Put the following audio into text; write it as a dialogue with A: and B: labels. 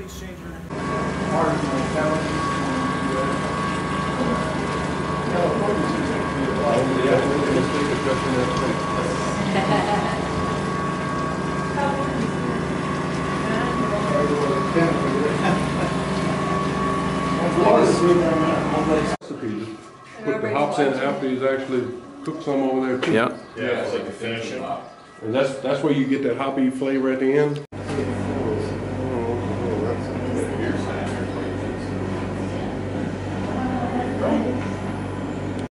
A: exchanger.
B: Put the hops in after he's actually cooked some over there too.
C: Yeah.
D: Yeah, it's like a finishing.
B: And that's where you get that hoppy flavor at the end.